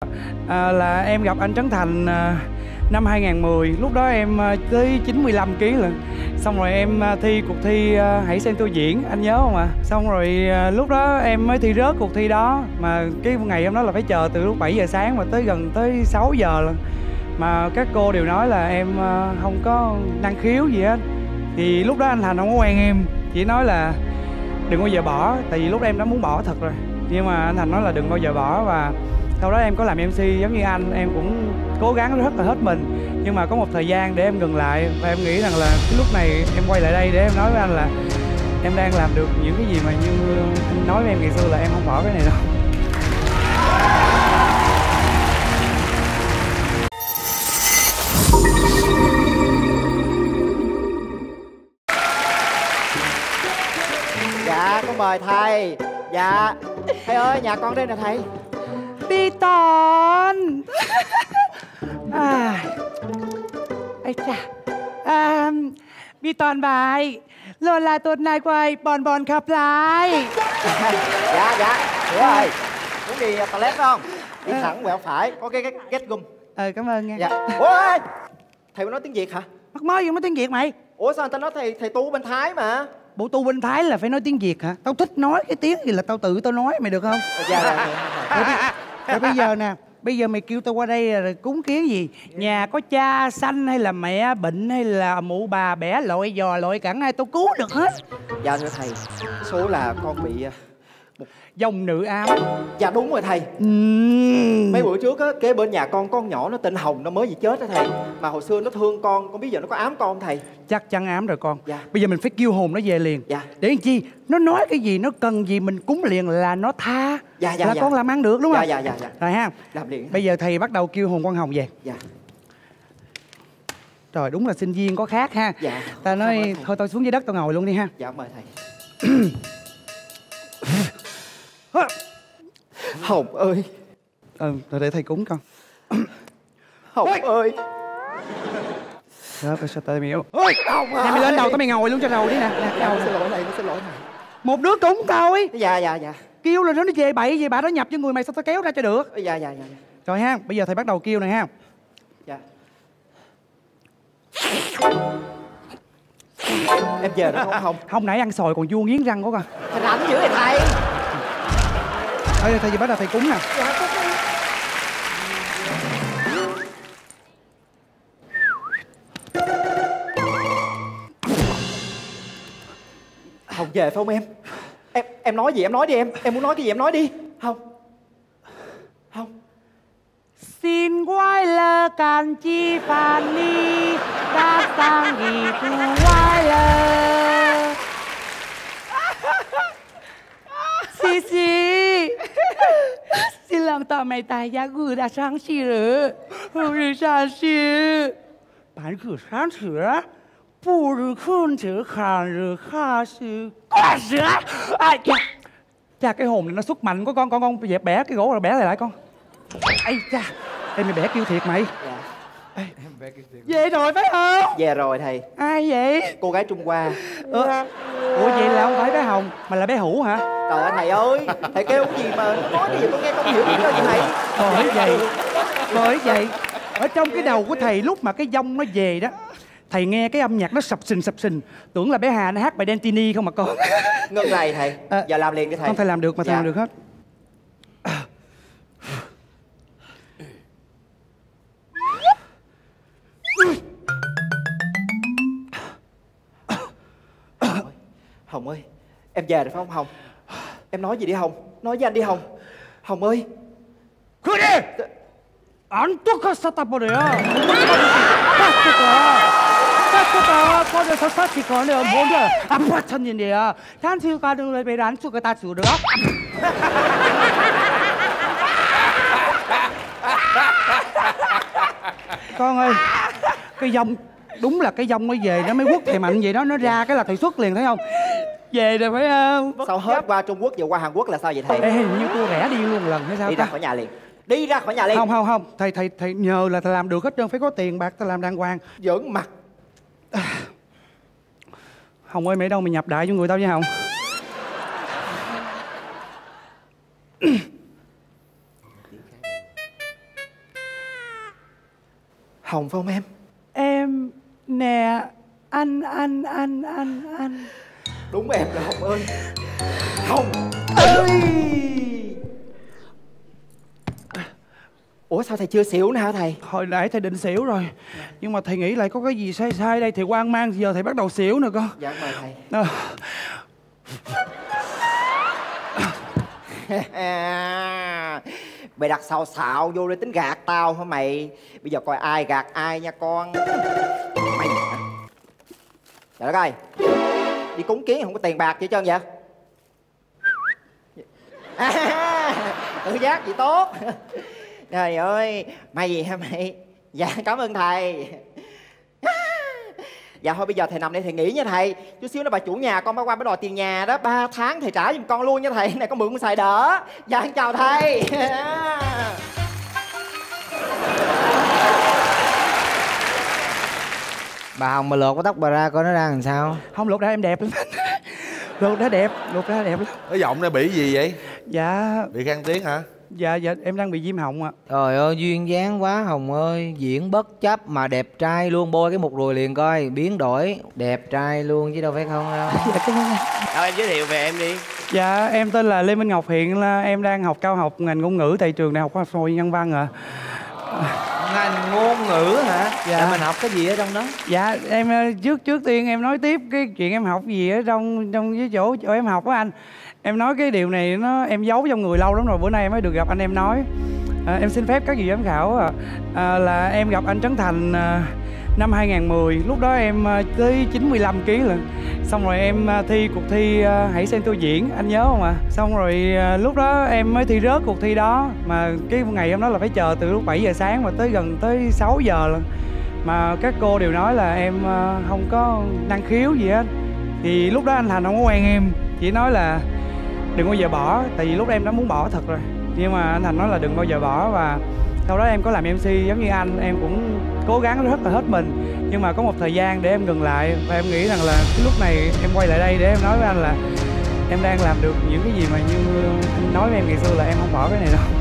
là em gặp anh Trấn Thành năm 2010. Lúc đó em tới 95 kg rồi. Xong rồi em thi cuộc thi Hãy Xem Tôi Diễn, anh nhớ không ạ? Xong rồi lúc đó em mới thi rớt cuộc thi đó. Mà cái ngày hôm đó là phải chờ từ lúc 7 giờ sáng mà gần tới 6 giờ lần. Mà các cô đều nói là em không có năng khiếu gì hết. Thì lúc đó anh Thành không có quen em, chỉ nói là đừng bao giờ bỏ. Tại vì lúc đó em đã muốn bỏ thật rồi. Nhưng mà anh Thành nói là đừng bao giờ bỏ. Và sau đó em có làm MC giống như anh, em cũng cố gắng rất là hết mình. Nhưng mà có một thời gian để em ngừng lại. Và em nghĩ rằng là cái lúc này em quay lại đây để em nói với anh là em đang làm được những cái gì mà như anh nói với em ngày xưa là em không bỏ cái này đâu. Dạ con mời thầy. Dạ thầy ơi, nhà con đây nè thầy. Bi Toàn. Ây chà, Bi Toàn bài rồi là tuần này quay Bon Bon khắp lại. Dạ hiểu rồi. Muốn đi toilet không? Đi thẳng quẹo phải, có cái get room. Cảm ơn nha. Dạ. Ôi, thầy có nói tiếng Việt hả? Mắc mớ gì nói tiếng Việt mày? Ủa sao người ta nói thầy tu bên Thái mà? Bộ tu bên Thái là phải nói tiếng Việt hả? Tao thích nói cái tiếng gì là tao tự tao nói, mày được không? Dạ. Rồi bây giờ nè, bây giờ mày kêu tao qua đây rồi cúng kiến gì? Nhà có cha sanh hay là mẹ bệnh hay là mụ bà bẻ lội giò lội cẳng ai tao cứu được hết. Dạ thưa thầy, số là con bị dòng nữ ám. Dạ đúng rồi thầy. Mấy bữa trước á, kế bên nhà con nhỏ nó tên Hồng, nó mới gì chết đó thầy. Mà hồi xưa nó thương con biết giờ nó có ám con không thầy? Chắc chắn ám rồi con. Dạ. Bây giờ mình phải kêu hồn nó về liền. Dạ. Để làm chi? Nó nói cái gì, nó cần gì mình cúng liền là nó tha. Dạ. Là con làm ăn được đúng không? Dạ. Rồi ha. Làm liền. Bây giờ thầy bắt đầu kêu hồn con Hồng về. Dạ. Trời, đúng là sinh viên có khác ha. Dạ. Ta nói thôi tao xuống dưới đất tao ngồi luôn đi ha. Dạ mời thầy. Hồng ơi. Rồi để thầy cúng con. Hồng ơi. Đó, sao tao mày ôi Hồng ơi. Nè mày lên đầu tao mày ngồi luôn cho đầu đi nè. Dạ, xin lỗi thầy, xin lỗi thầy. Một đứa cúng tao ấy. Dạ. Kêu là nó về bậy về bạ nó nhập cho người mày sao tao kéo ra cho được. Dạ. Rồi ha, bây giờ thầy bắt đầu kêu này ha. Dạ. Em về đó không? Không, nãy ăn sòi còn vua nghiến răng của con. Thầy rảnh dữ vậy thầy. Thôi thầy bắt đầu thầy cúng nè. Dạ. Hồng về phải không em? Em nói gì em nói đi em. Em muốn nói cái gì em nói đi. Hồng. Xin quay lơ càn chi phàn ni đã sang nghỉ tu quay lơ. Xì xin làm tao mày tài giá gửi đã sáng xì rồi. Gửi sáng xì. Bạn gửi sáng sửa. Bù rửa khôn chữ khàn rửa kha sư. Quá sửa. Chà, cái hồn này nó xuất mạnh của con dẹp bẻ cái gỗ rồi bẻ lại con. Ây cha, em mày bẻ kêu thiệt mày. Dạ. Ê, em bẻ kêu thiệt. Về rồi phải không? Về rồi thầy. Ai vậy? Cô gái Trung Hoa. Ủa vậy là không phải bé Hồng mà là bé Hữu hả? Trời ơi thầy ơi, thầy kêu cái gì mà nói cái gì con nghe con hiểu biết đâu vậy thầy. Bởi vậy ở trong cái đầu của thầy lúc mà cái dông nó về đó, thầy nghe cái âm nhạc nó sập sình tưởng là bé Hà nó hát bài Dentini không mà con. Ngưng này thầy. Giờ làm liền đi thầy. Không, thầy làm được mà. Thầy làm được hết. Hồng ơi, em về rồi phải không Hồng? Em nói gì đi Hồng? Nói với anh đi Hồng. Hồng ơi. 그래! 안 똑같았다 버려요. 따뜻하 꺼내서 사치 꺼내 뭔데 아파 천년이야. 단수 가는 왜 배를 안 쓰고 다 주려? Con ơi, cái dông đúng là cái dông nó về nó mới quất thầy mạnh vậy đó, nó ra cái là thầy xuất liền thấy không? Về rồi phải không? Sao hết qua Trung Quốc giờ qua Hàn Quốc là sao vậy thầy? Ê, hình như tôi rẽ đi luôn lần hay sao? Đi ra khỏi nhà liền. Đi ra khỏi nhà liền. Không, thầy nhờ là thầy làm được hết trơn, phải có tiền bạc thầy làm đàng hoàng. Giỡn mặt. Hồng ơi, mày đâu mày nhập đại cho người tao với Hồng. Hồng phải không em? Em nè, anh. Đúng em là Hồng ơi. Hồng ơi. Ủa sao thầy chưa xỉu nữa hả thầy? Hồi nãy thầy định xỉu rồi, nhưng mà thầy nghĩ lại có cái gì sai đây, thầy hoang mang, giờ thầy bắt đầu xỉu nữa con. Dạ mời thầy. Mày đặt xào xạo vô để tính gạt tao hả mày? Bây giờ coi ai gạt ai nha con. Mày hả? Trời đất ơi, đi cúng kiến không có tiền bạc gì hết trơn vậy? Tự giác gì tốt. Trời ơi, mày gì hả mày? Dạ cảm ơn thầy. Dạ thôi bây giờ thầy nằm đây thầy nghỉ nha thầy. Chút xíu nữa bà chủ nhà con bà qua bà đòi tiền nhà đó, 3 tháng thầy trả giùm con luôn nha thầy. Này con mượn con xài đỡ. Dạ chào thầy. Bà Hồng mà lột cái tóc bà ra coi nó ra làm sao? Không, lột ra em đẹp lắm. Lột ra đẹp lắm. Cái giọng này bị gì vậy? Dạ Bị khan tiếng hả? Dạ em đang bị viêm họng ạ. Trời ơi duyên dáng quá Hồng ơi. Diễn bất chấp mà đẹp trai luôn. Bôi cái một ruồi liền coi. Biến đổi đẹp trai luôn chứ đâu phải không đâu. Dạ cảm ơn anh. Đâu em giới thiệu về em đi. Dạ em tên là Lê Minh Ngọc, hiện là em đang học cao học ngành ngôn ngữ tại trường Đại học Khoa học Xã hội Nhân văn ạ. Ngành ngôn ngữ hả? Dạ. Để mình học cái gì ở trong đó? Dạ em trước tiên em nói tiếp cái chuyện em học gì ở trong cái chỗ em học á anh. Em nói cái điều này em giấu trong người lâu lắm rồi, bữa nay em mới được gặp anh em nói. Em xin phép các vị giám khảo là em gặp anh Trấn Thành năm 2010. Lúc đó em tới 95 kg lận. Xong rồi em thi cuộc thi Hãy Xem Tôi Diễn, anh nhớ không ạ? Xong rồi lúc đó em mới thi rớt cuộc thi đó. Mà cái ngày hôm đó là phải chờ từ lúc 7 giờ sáng mà tới 6 giờ lận. Mà các cô đều nói là em không có năng khiếu gì hết. Thì lúc đó anh Thành không có quen em, chỉ nói là đừng bao giờ bỏ. Tại vì lúc đó em đã muốn bỏ thật rồi, nhưng mà anh Thành nói là đừng bao giờ bỏ. Và sau đó em có làm MC giống như anh, em cũng cố gắng rất là hết mình. Nhưng mà có một thời gian để em ngừng lại. Và em nghĩ rằng là cái lúc này em quay lại đây để em nói với anh là em đang làm được những cái gì mà như anh nói với em ngày xưa là em không bỏ cái này đâu.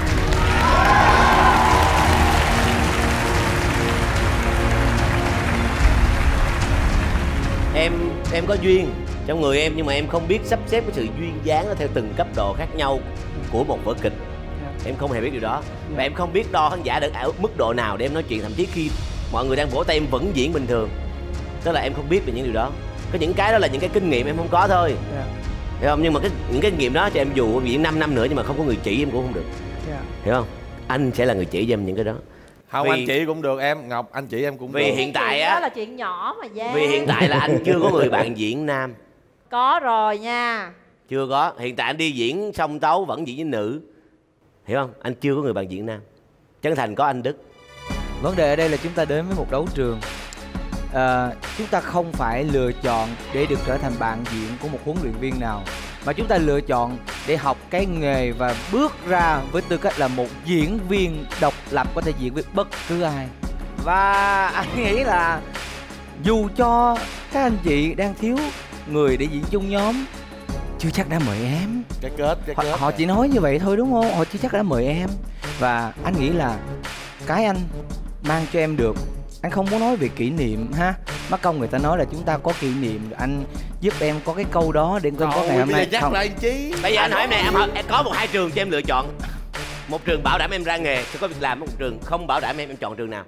Em có duyên trong người em, nhưng mà em không biết sắp xếp cái sự duyên dáng nó theo từng cấp độ khác nhau của một vở kịch. Em không hề biết điều đó. Và em không biết đo khán giả được ở mức độ nào để em nói chuyện. Thậm chí khi mọi người đang vỗ tay em vẫn diễn bình thường. Tức là em không biết về những điều đó. Có những cái đó là những cái kinh nghiệm em không có thôi. Hiểu không? Nhưng mà những cái kinh nghiệm đó cho em dù diễn 5 năm nữa nhưng mà không có người chỉ em cũng không được. Hiểu không? Anh sẽ là người chỉ cho em những cái đó. Không, anh chị cũng được em, Ngọc anh chị em cũng được. Vì hiện tại á, đó là chuyện nhỏ mà Giang. vì hiện tại là anh chưa có người bạn diễn nam. Có rồi nha. Chưa có. Hiện tại anh đi diễn song tấu vẫn diễn với nữ. Hiểu không? Anh chưa có người bạn diễn nam. Trấn Thành có anh Đức. Vấn đề ở đây là chúng ta đến với một đấu trường. Chúng ta không phải lựa chọn để được trở thành bạn diễn của một huấn luyện viên nào, mà chúng ta lựa chọn để học cái nghề và bước ra với tư cách là một diễn viên độc lập, có thể diễn với bất cứ ai. Và anh nghĩ là dù cho các anh chị đang thiếu người để diễn chung nhóm, chưa chắc đã mời em. Cái kết Họ chỉ nói như vậy thôi đúng không? Họ chưa chắc đã mời em. Và anh nghĩ là cái anh mang cho em được, anh không muốn nói về kỷ niệm ha. Mắc công người ta nói là chúng ta có kỷ niệm, anh giúp em có cái câu đó để có ngày hôm nay. Chắc là anh Chí. Bây giờ anh hỏi em này, em có 1-2 trường cho em lựa chọn. Một trường bảo đảm em ra nghề sẽ có việc làm, một trường không bảo đảm em chọn trường nào?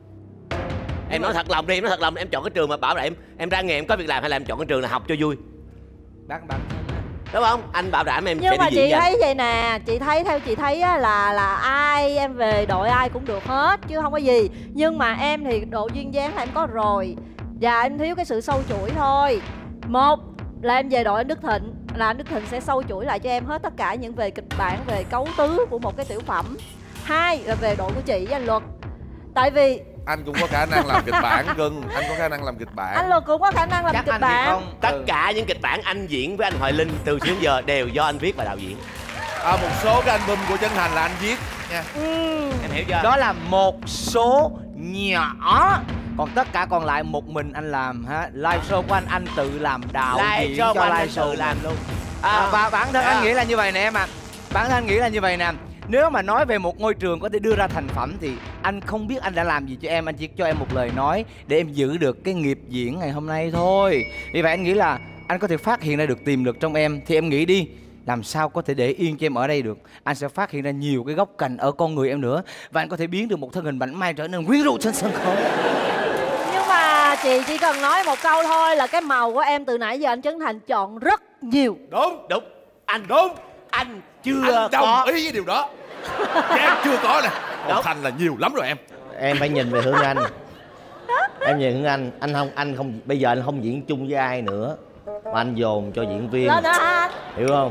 Em nói thật lòng đi, em nói thật lòng, em chọn cái trường mà bảo đảm em ra nghề em có việc làm, hay là em chọn cái trường là học cho vui? Bạn Đúng không? Anh bảo đảm em nhưng sẽ mà đi diễn chị với thấy vậy nè, theo chị thấy á, là ai em về đội ai cũng được hết chứ không có gì. Nhưng mà em thì độ duyên dáng là em có rồi, và em thiếu cái sự sâu chuỗi thôi. Một là em về đội anh Đức Thịnh, là anh Đức Thịnh sẽ sâu chuỗi lại cho em hết tất cả những về kịch bản, về cấu tứ của một cái tiểu phẩm. Hai là về đội của chị với anh Luật. Tại vì anh cũng có khả năng làm kịch bản cưng, anh có khả năng làm kịch bản. anh Luật cũng có khả năng làm kịch bản. Tất cả những kịch bản anh diễn với anh Hoài Linh từ xưa đến giờ đều do anh viết và đạo diễn. Một số cái album của Trấn Thành là anh viết nha. Em hiểu chưa? đó là một số nhỏ, còn tất cả còn lại một mình anh làm ha. Live show của anh tự làm đạo diễn cho live show làm luôn. Và bản thân anh nghĩ là như vậy nè em ạ. Bản thân anh nghĩ là như vậy nè. Nếu mà nói về một ngôi trường có thể đưa ra thành phẩm thì anh không biết anh đã làm gì cho em. Anh chỉ cho em một lời nói để em giữ được cái nghiệp diễn ngày hôm nay thôi. Vì vậy anh nghĩ là anh có thể phát hiện ra được tiềm lực trong em. Thì em nghĩ đi, làm sao có thể để yên cho em ở đây được. Anh sẽ phát hiện ra nhiều cái góc cạnh ở con người em nữa. Và anh có thể biến được một thân hình mảnh mai trở nên quyến rũ trên sân khấu. Nhưng mà chị chỉ cần nói một câu thôi là cái màu của em từ nãy giờ anh Trấn Thành chọn rất nhiều. Đúng. Anh chưa Anh đồng có. ý với điều đó. Em chưa có nè. Còn Thành là nhiều lắm rồi em. Em phải nhìn về hướng anh. Em nhìn hướng anh không bây giờ anh không diễn chung với ai nữa mà anh dồn cho diễn viên. Lên đó anh. Hiểu không?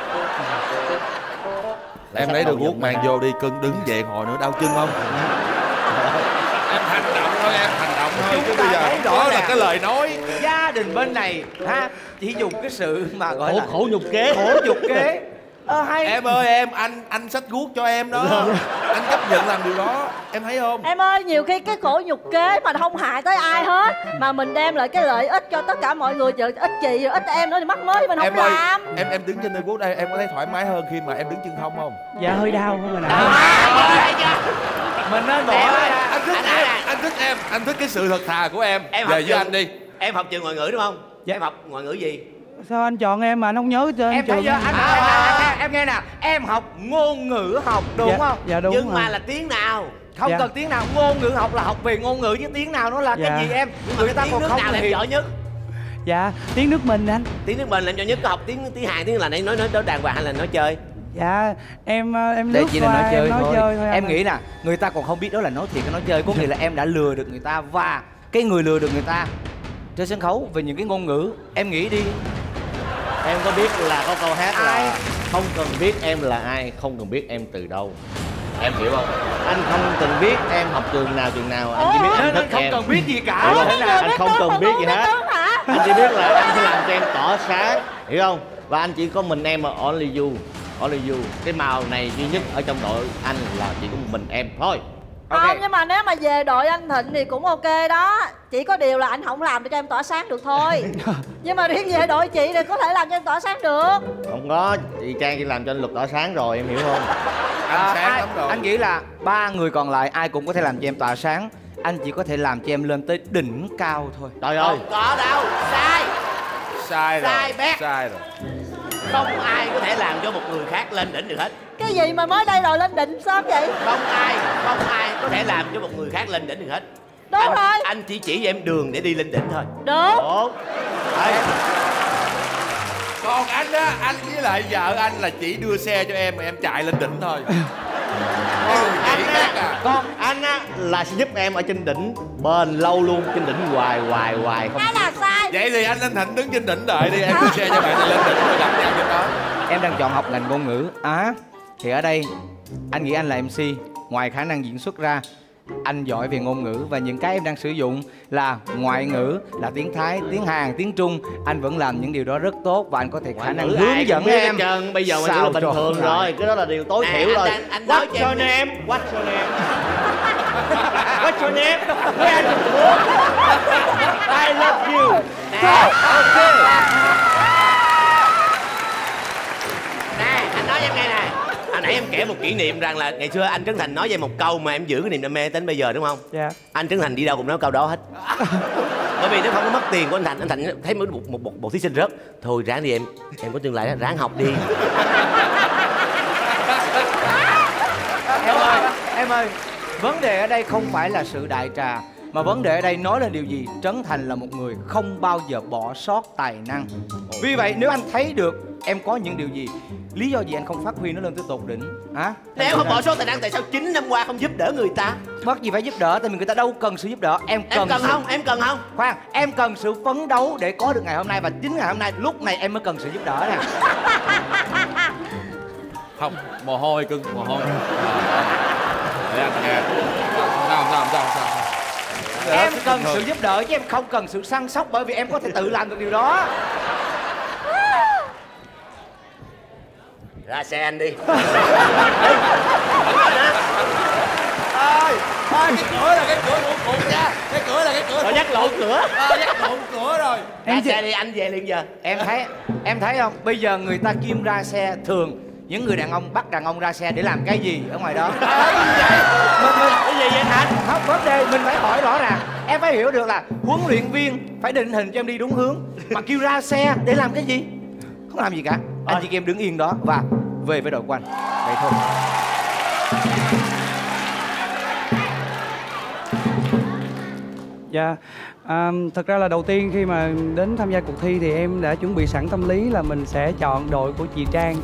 Em lấy đôi guốc mang vô đi cưng, đứng dậy hồi nữa đau chân không? Em hành động thôi, em hành động thôi. Chứ bây giờ đó là cái lời nói. Gia đình bên này ha chỉ dùng cái sự mà gọi là khổ nhục kế. Khổ nhục kế. Hay. Em ơi anh xách guốc cho em đó. Anh chấp nhận làm điều đó. Em thấy không? Em ơi, nhiều khi cái khổ nhục kế mà không hại tới ai hết, mà mình đem lại cái lợi ích cho tất cả mọi người, ít chị ít em nữa thì mắc mới mình không Em ơi, làm. em đứng trên đôi guốc đây em có thấy thoải mái hơn khi mà em đứng chân không không? Dạ hơi đau không rồi nè. Mình nên bỏ Anh thích cái sự thật thà của em. Em Về học với anh đi. Em học trường ngoại ngữ đúng không? Dạ. Em học ngoại ngữ gì? Sao anh chọn em mà anh không nhớ tên em thấy trường? chưa em nghe nè, em học ngôn ngữ học đúng Dạ, không? dạ đúng Nhưng rồi. mà là tiếng nào? Không Dạ. cần tiếng nào, ngôn ngữ học là học về ngôn ngữ chứ tiếng nào nó là Dạ. cái gì em? Nhưng mà Người ta tiếng còn nước không nào là em hiểu. giỏi nhất? Dạ tiếng nước mình anh. Tiếng nước mình làm giỏi nhất. Có học tiếng Hàn, tiếng là nói đàng hoàng hay là nói chơi? Dạ em Đây lướt chỉ là qua nói chơi em nói thôi. chơi thôi Em anh. nghĩ nè, người ta còn không biết đó là nói thiệt hay nói chơi. Có nghĩa là em đã lừa được người ta. Và cái người lừa được người ta trên sân khấu về những cái ngôn ngữ, em nghĩ đi. Em có biết là có câu hát Ai? là không cần biết em là ai, không cần biết em từ đâu. Em hiểu không? Anh không cần biết em học trường nào anh chỉ biết anh Nên thích anh không em. cần biết gì cả. Hiểu không? Thế là Anh không cần biết gì hết. Anh chỉ biết là anh sẽ làm cho em tỏ sáng, hiểu không? Và anh chỉ có mình em mà only you. Cái màu này duy nhất ở trong đội anh là chỉ có một mình em thôi. Không, nhưng mà nếu mà về đội anh Thịnh thì cũng ok đó. Chỉ có điều là anh không làm cho em tỏa sáng được thôi. Nhưng mà riêng về đội chị thì có thể làm cho em tỏa sáng được. Không có, chị Trang chỉ làm cho anh Luật tỏa sáng rồi, em hiểu không? Anh sáng lắm rồi. Anh nghĩ là 3 người còn lại ai cũng có thể làm cho em tỏa sáng. Anh chỉ có thể làm cho em lên tới đỉnh cao thôi. Trời ơi, Không có đâu, sai. Sai rồi. Sai bét. Sai rồi. không ai có thể làm cho một người khác lên đỉnh được hết. Cái gì mà mới đây rồi lên đỉnh sớm vậy? Không ai có thể làm cho một người khác lên đỉnh được hết. Đúng rồi. Anh chỉ cho em đường để đi lên đỉnh thôi. Đúng. Đúng. Đấy. Còn anh á, anh với lại vợ anh là chỉ đưa xe cho em mà em chạy lên đỉnh thôi. Con anh á là sẽ giúp em ở trên đỉnh bền lâu luôn, trên đỉnh hoài không. Cái là sai. Vậy thì anh Anh Thịnh đứng trên đỉnh đợi đi, em đưa xe cho bạn lên đỉnh rồi gặp nhau trên đó. Em đang chọn học ngành ngôn ngữ thì ở đây anh nghĩ anh là MC. Ngoài khả năng diễn xuất ra, anh giỏi về ngôn ngữ và những cái em đang sử dụng là ngoại ngữ, là tiếng Thái, tiếng Hàn, tiếng Trung. Anh vẫn làm những điều đó rất tốt và anh có thể khả năng hướng dẫn em. Bây giờ mình là bình thường rồi, cái đó là điều tối thiểu rồi. Anh nói cho em What's your name? What's your name? I love you. Nè, anh nói cho em nghe nè. Hồi nãy em kể một kỷ niệm rằng là ngày xưa anh Trấn Thành nói với em một câu mà em giữ cái niềm đam mê đến bây giờ đúng không? Dạ. Anh Trấn Thành đi đâu cũng nói câu đó hết. Bởi vì nếu không có mất tiền của anh Thành thấy một thí sinh rớt, thôi ráng đi em có tương lai đó, ráng học đi. Em ơi, vấn đề ở đây không phải là sự đại trà, mà vấn đề ở đây nói là điều gì? Trấn Thành là một người không bao giờ bỏ sót tài năng. Vì vậy nếu anh thấy được em có những điều gì, lý do gì anh không phát huy nó lên tới tột đỉnh hả? Nếu không bỏ sót tài năng tại sao 9 năm qua không giúp đỡ người ta? Mất gì phải giúp đỡ, tại vì người ta đâu cần sự giúp đỡ. Em cần không? Em cần không? Khoan, em cần sự phấn đấu để có được ngày hôm nay. Và chính ngày hôm nay, lúc này em mới cần sự giúp đỡ nè. Không, mồ hôi cưng, mồ hôi. Để anh nghe. Sao. Em cần sự giúp đỡ chứ em không cần sự săn sóc, bởi vì em có thể tự làm được điều đó. Ra xe anh đi. Ơi, cái cửa là cái cửa lộn nha. Cái cửa là cái cửa. Rồi nhắc lộn cửa. Nhắc lộn cửa rồi. Ra xe đi, anh về liền giờ. Em thấy không? Bây giờ người ta kim ra xe thường những người đàn ông bắt đàn ông ra xe để làm cái gì ở ngoài đó? Cái gì vậy Thành? Không, vấn đề mình phải hỏi rõ ràng. Em phải hiểu được là huấn luyện viên phải định hình cho em đi đúng hướng. Mà kêu ra xe để làm cái gì? Không làm gì cả. Anh chị em đứng yên đó và về với đội của anh. Vậy thôi. Dạ, thật ra là đầu tiên khi mà đến tham gia cuộc thi thì em đã chuẩn bị sẵn tâm lý là mình sẽ chọn đội của chị Trang.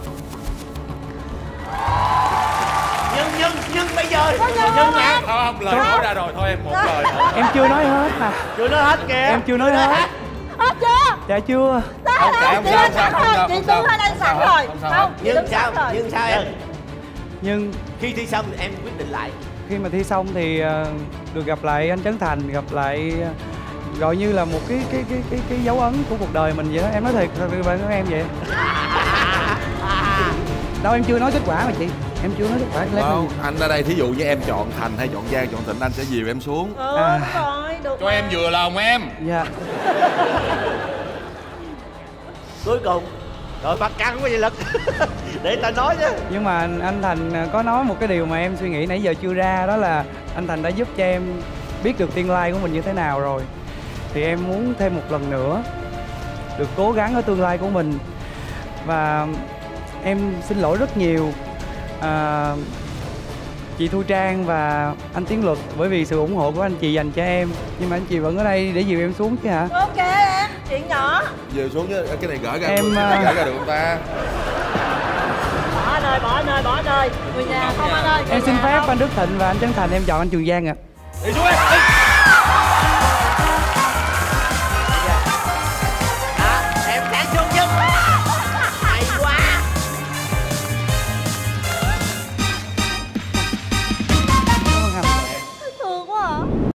Nhưng bây giờ Nhưng mà không, lời nói ra rồi thôi em, một lời thôi. Em chưa nói hết mà. chưa nói hết kìa. Em chưa nói hết. Hết chưa? Dạ chưa. Không sao, Chị Tư lên ăn sẵn rồi. Không, chị đứng sẵn rồi. Nhưng sao em? Nhưng Khi thi xong em quyết định lại. khi mà thi xong thì được gặp lại anh Trấn Thành, gặp lại gọi như là một cái dấu ấn của cuộc đời mình vậy đó. Em nói thiệt với em vậy. Đâu em chưa nói kết quả mà chị. Em chưa nói kết quả. Không, anh ở đây thí dụ như em chọn Thành hay chọn Giang, chọn Thịnh, anh sẽ dìu em xuống. Đúng rồi, được. Cho em vừa lòng em. Dạ. Cuối cùng rồi bắt căng quá vậy Lực. Để ta nói chứ. Nhưng mà anh Thành có nói một cái điều mà em suy nghĩ nãy giờ chưa ra, đó là anh Thành đã giúp cho em biết được tương lai của mình như thế nào rồi. Thì em muốn thêm một lần nữa được cố gắng ở tương lai của mình. Và em xin lỗi rất nhiều chị Thu Trang và anh Tiến Luật bởi vì sự ủng hộ của anh chị dành cho em. Nhưng mà anh chị vẫn ở đây để dìu em xuống chứ hả? Ok em, chuyện nhỏ. Dìu xuống chứ, cái này gỡ ra. Em, gỡ ra được không ta? Bỏ anh ơi, bỏ anh ơi, bỏ anh ơi. Người nhà không anh ơi. Em xin phép anh Đức Thịnh và anh Trấn Thành em chọn anh Trường Giang ạ. Đi xuống em.